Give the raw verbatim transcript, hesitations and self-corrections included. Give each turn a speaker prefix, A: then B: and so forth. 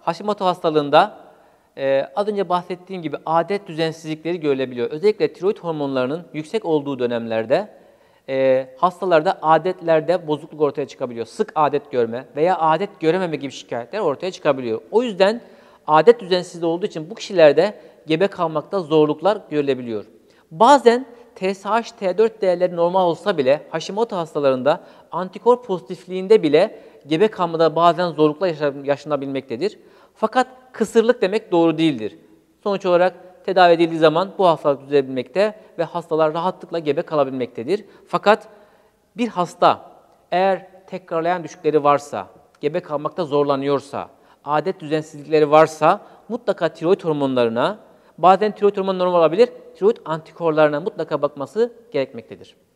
A: Hashimoto hastalığında e, az önce bahsettiğim gibi adet düzensizlikleri görülebiliyor. Özellikle tiroid hormonlarının yüksek olduğu dönemlerde e, hastalarda adetlerde bozukluk ortaya çıkabiliyor. Sık adet görme veya adet görememe gibi şikayetler ortaya çıkabiliyor. O yüzden adet düzensizliği olduğu için bu kişilerde gebe kalmakta zorluklar görülebiliyor. Bazen T S H, T dört değerleri normal olsa bile Hashimoto hastalarında antikor pozitifliğinde bile gebe kalmada bazen zorluklar yaşanabilmektedir. Fakat kısırlık demek doğru değildir. Sonuç olarak tedavi edildiği zaman bu hastalık düzelebilmekte ve hastalar rahatlıkla gebe kalabilmektedir. Fakat bir hasta eğer tekrarlayan düşükleri varsa, gebe kalmakta zorlanıyorsa, adet düzensizlikleri varsa mutlaka tiroid hormonlarına, bazen tiroid hormonu normal olabilir, tiroid antikorlarına mutlaka bakması gerekmektedir.